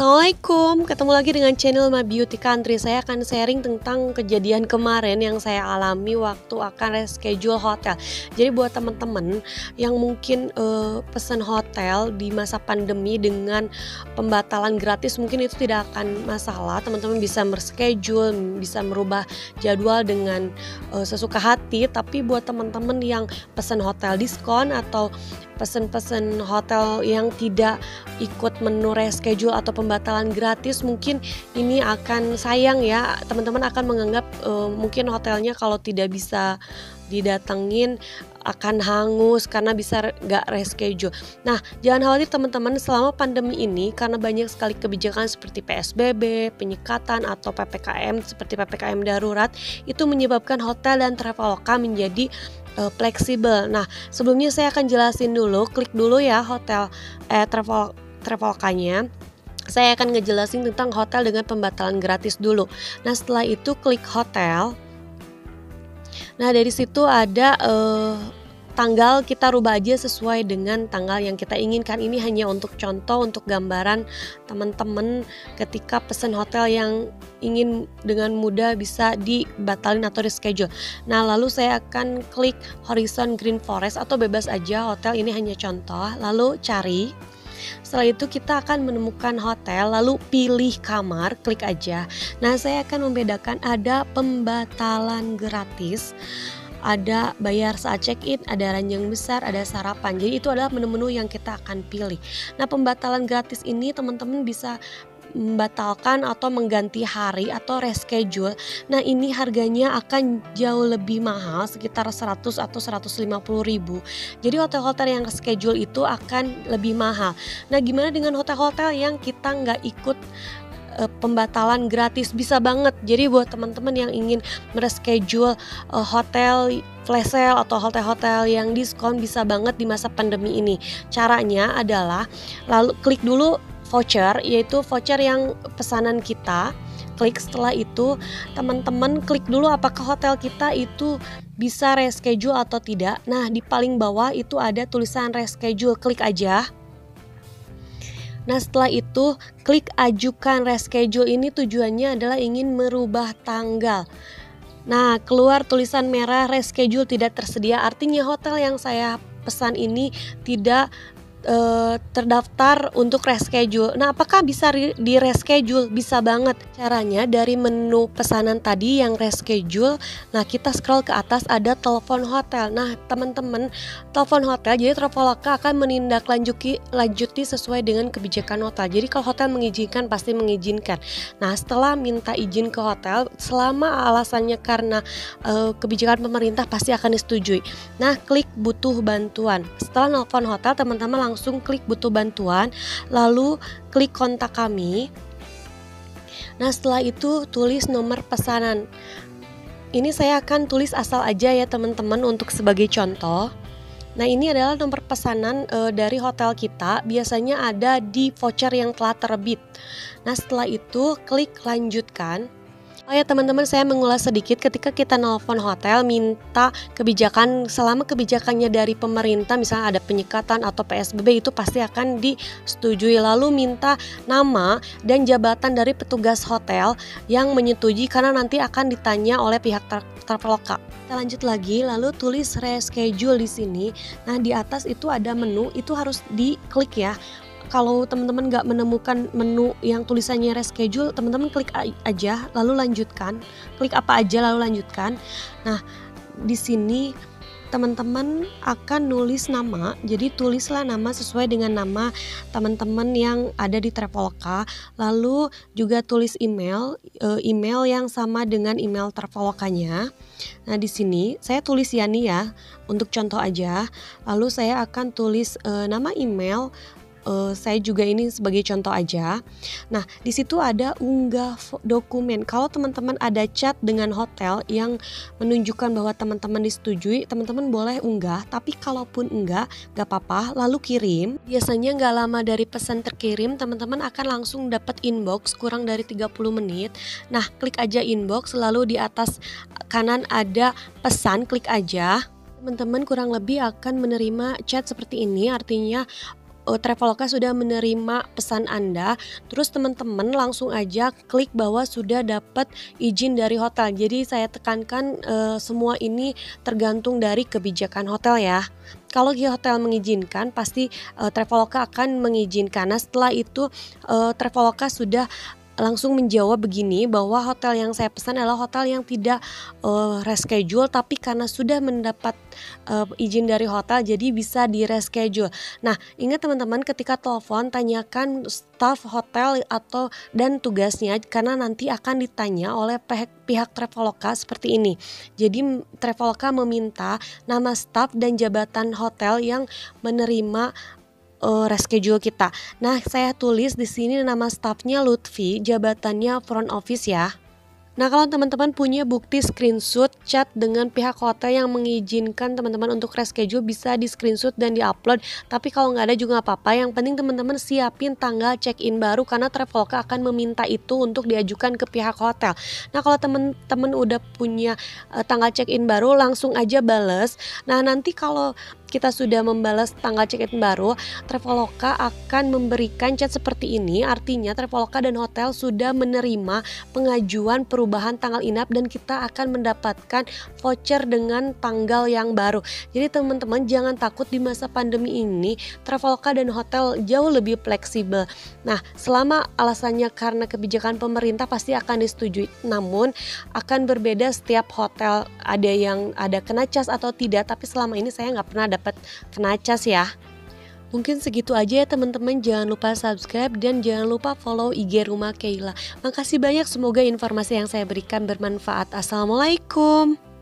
Assalamualaikum, ketemu lagi dengan channel My Beauty Country. Saya akan sharing tentang kejadian kemarin yang saya alami waktu akan reschedule hotel. Jadi buat teman-teman yang mungkin pesan hotel di masa pandemi dengan pembatalan gratis, mungkin itu tidak akan masalah. Teman-teman bisa mereschedule, bisa merubah jadwal dengan sesuka hati. Tapi buat teman-teman yang pesan hotel diskon atau pesen-pesen hotel yang tidak ikut menu reschedule atau pembatalan gratis, mungkin ini akan sayang ya. Teman-teman akan menganggap mungkin hotelnya kalau tidak bisa didatengin akan hangus karena bisa gak reschedule. Nah, jangan khawatir teman-teman, selama pandemi ini karena banyak sekali kebijakan seperti PSBB, penyekatan atau PPKM seperti PPKM darurat, itu menyebabkan hotel dan Traveloka menjadi fleksibel. Nah, sebelumnya saya akan jelasin dulu, klik dulu ya hotel Travelokanya. Saya akan ngejelasin tentang hotel dengan pembatalan gratis dulu. Nah, setelah itu klik hotel. Nah, dari situ ada tanggal, kita rubah aja sesuai dengan tanggal yang kita inginkan. Ini hanya untuk contoh, untuk gambaran teman-teman ketika pesan hotel yang ingin dengan mudah bisa dibatalin atau reschedule. Nah, lalu saya akan klik Horizon Green Forest atau bebas aja hotel, ini hanya contoh. Lalu cari. Setelah itu kita akan menemukan hotel, lalu pilih kamar, klik aja. Nah, saya akan membedakan ada pembatalan gratis, ada bayar saat check-in, ada ranjang besar, ada sarapan. Jadi itu adalah menu-menu yang kita akan pilih. Nah, pembatalan gratis ini teman-teman bisa membatalkan atau mengganti hari atau reschedule. Nah, ini harganya akan jauh lebih mahal, sekitar 100 atau 150 ribu. Jadi hotel-hotel yang reschedule itu akan lebih mahal. Nah, gimana dengan hotel-hotel yang kita nggak ikut pembatalan gratis? Bisa banget. Jadi buat teman-teman yang ingin mereschedule hotel flash sale atau hotel-hotel yang diskon, bisa banget di masa pandemi ini. Caranya adalah lalu klik dulu voucher, yaitu voucher yang pesanan kita. Klik, setelah itu teman-teman klik dulu apakah hotel kita itu bisa reschedule atau tidak. Nah, di paling bawah itu ada tulisan reschedule, klik aja. Nah, setelah itu klik ajukan reschedule. Ini tujuannya adalah ingin merubah tanggal. Nah, keluar tulisan merah reschedule tidak tersedia, artinya hotel yang saya pesan ini tidak terdaftar untuk reschedule. Nah, apakah bisa di reschedule? Bisa banget. Caranya dari menu pesanan tadi yang reschedule, nah kita scroll ke atas ada telepon hotel. Nah, teman-teman, telepon hotel, jadi Traveloka akan menindaklanjuti sesuai dengan kebijakan hotel. Jadi kalau hotel mengizinkan, pasti mengizinkan. Nah, setelah minta izin ke hotel, selama alasannya karena kebijakan pemerintah, pasti akan disetujui. Nah, klik butuh bantuan. Setelah nelpon hotel, teman-teman langsung klik butuh bantuan, lalu klik kontak kami. Nah, setelah itu tulis nomor pesanan. Ini saya akan tulis asal aja ya teman-teman untuk sebagai contoh. Nah, ini adalah nomor pesanan dari hotel kita, biasanya ada di voucher yang telah terbit. Nah, setelah itu klik lanjutkan. Oh ya teman-teman, saya mengulas sedikit, ketika kita nelpon hotel minta kebijakan, selama kebijakannya dari pemerintah, misalnya ada penyekatan atau PSBB, itu pasti akan disetujui. Lalu minta nama dan jabatan dari petugas hotel yang menyetujui, karena nanti akan ditanya oleh pihak Traveloka. Kita lanjut lagi, lalu tulis reschedule di sini. Nah, di atas itu ada menu, itu harus diklik ya. Kalau teman-teman nggak menemukan menu yang tulisannya reschedule, teman-teman klik aja lalu lanjutkan. Klik apa aja lalu lanjutkan. Nah, di sini teman-teman akan nulis nama. Jadi tulislah nama sesuai dengan nama teman-teman yang ada di Traveloka. Lalu juga tulis email yang sama dengan email Travelokanya. Nah, di sini saya tulis Yani ya untuk contoh aja. Lalu saya akan tulis nama email. Saya juga ini sebagai contoh aja. Nah, di situ ada unggah dokumen. Kalau teman-teman ada chat dengan hotel yang menunjukkan bahwa teman-teman disetujui, teman-teman boleh unggah. Tapi kalaupun enggak, gak apa-apa, lalu kirim. Biasanya gak lama dari pesan terkirim, teman-teman akan langsung dapat inbox kurang dari 30 menit. Nah, klik aja inbox, lalu di atas kanan ada pesan, klik aja. Teman-teman kurang lebih akan menerima chat seperti ini, artinya Traveloka sudah menerima pesan Anda, terus teman-teman langsung aja klik bahwa sudah dapat izin dari hotel. Jadi saya tekankan, semua ini tergantung dari kebijakan hotel ya. Kalau hotel mengizinkan pasti, Traveloka akan mengizinkan. Nah setelah itu, Traveloka sudah langsung menjawab begini, bahwa hotel yang saya pesan adalah hotel yang tidak, reschedule, tapi karena sudah mendapat, izin dari hotel jadi bisa di-reschedule. Nah, ingat teman-teman, ketika telepon tanyakan staf hotel dan tugasnya, karena nanti akan ditanya oleh pihak Traveloka seperti ini. Jadi Traveloka meminta nama staf dan jabatan hotel yang menerima reschedule kita. Nah, saya tulis di sini nama stafnya Lutfi, jabatannya front office ya. Nah, kalau teman-teman punya bukti screenshot chat dengan pihak hotel yang mengizinkan teman-teman untuk reschedule, bisa di-screenshot dan di-upload. Tapi kalau nggak ada juga nggak apa-apa, yang penting teman-teman siapin tanggal check-in baru karena Traveloka akan meminta itu untuk diajukan ke pihak hotel. Nah, kalau teman-teman udah punya tanggal check-in baru, langsung aja bales. Nah, nanti kalau kita sudah membalas tanggal check-in baru, Traveloka akan memberikan chat seperti ini, artinya Traveloka dan hotel sudah menerima pengajuan perubahan tanggal inap dan kita akan mendapatkan voucher dengan tanggal yang baru. Jadi teman-teman jangan takut, di masa pandemi ini Traveloka dan hotel jauh lebih fleksibel. Nah, selama alasannya karena kebijakan pemerintah pasti akan disetujui, namun akan berbeda setiap hotel, ada yang ada kena cas atau tidak, tapi selama ini saya nggak pernah dapat kena cas ya. Mungkin segitu aja ya teman-teman, jangan lupa subscribe dan jangan lupa follow IG Rumah Keila. Makasih banyak, semoga informasi yang saya berikan bermanfaat. Assalamualaikum.